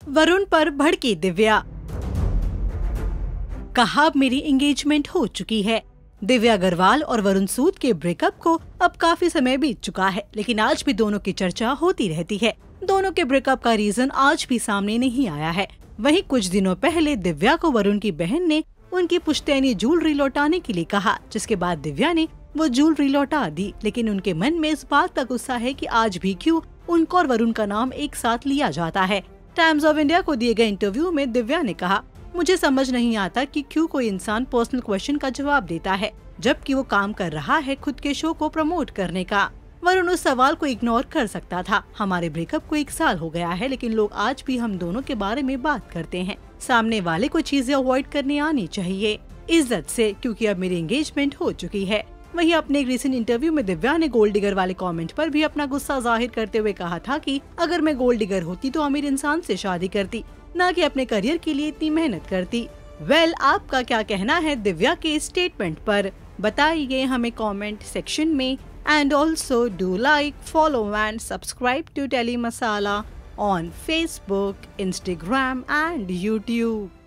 वरुण पर भड़की दिव्या। कहा अब मेरी एंगेजमेंट हो चुकी है। दिव्या अग्रवाल और वरुण सूद के ब्रेकअप को अब काफी समय बीत चुका है, लेकिन आज भी दोनों की चर्चा होती रहती है। दोनों के ब्रेकअप का रीजन आज भी सामने नहीं आया है। वहीं कुछ दिनों पहले दिव्या को वरुण की बहन ने उनकी पुश्तैनी ज्वेलरी लौटाने के लिए कहा, जिसके बाद दिव्या ने वो ज्वेलरी लौटा दी। लेकिन उनके मन में इस बात का गुस्सा है कि आज भी क्यों उनको और वरुण का नाम एक साथ लिया जाता है। टाइम्स ऑफ इंडिया को दिए गए इंटरव्यू में दिव्या ने कहा, मुझे समझ नहीं आता कि क्यों कोई इंसान पर्सनल क्वेश्चन का जवाब देता है, जबकि वो काम कर रहा है खुद के शो को प्रमोट करने का। वरुण उस सवाल को इग्नोर कर सकता था। हमारे ब्रेकअप को 1 साल हो गया है, लेकिन लोग आज भी हम दोनों के बारे में बात करते हैं। सामने वाले को चीजें अवॉइड करने आनी चाहिए इज्जत से, क्योंकि अब मेरी एंगेजमेंट हो चुकी है। वहीं अपने एक रिसेंट इंटरव्यू में दिव्या ने गोल्ड डिगर वाले कमेंट पर भी अपना गुस्सा जाहिर करते हुए कहा था कि अगर मैं गोल्ड डिगर होती तो अमीर इंसान से शादी करती, न कि अपने करियर के लिए इतनी मेहनत करती। आपका क्या कहना है दिव्या के स्टेटमेंट पर? बताइए हमें कमेंट सेक्शन में। And also do like, follow and subscribe to Telly Masala on Facebook, Instagram and YouTube.